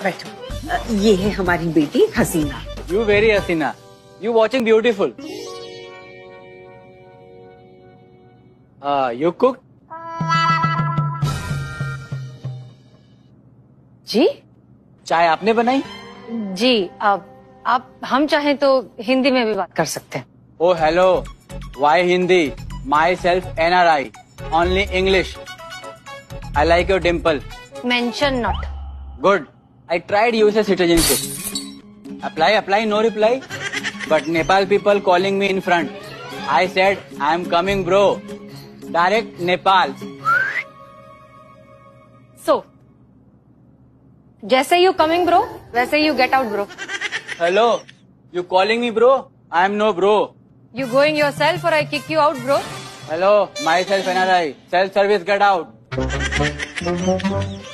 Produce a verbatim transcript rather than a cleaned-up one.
बैठो। अ, ये है हमारी बेटी हसीना। यू वेरी हसीना, you watching beautiful. You cook? जी चाय आपने बनाई? जी, अब आप हम चाहें तो हिंदी में भी बात कर सकते हैं। Oh hello, why Hindi? Myself N R I, only English. I like your dimple. Mention not. Good, I tried USA citizenship. Apply apply, no reply. But Nepal people calling me in front. I said I am coming bro, direct Nepal. So जैसे you coming bro वैसे you get out bro. Hello, you calling me bro? I am no bro. You going yourself और I kick you out bro. Hello, myself N R I, self service, get out.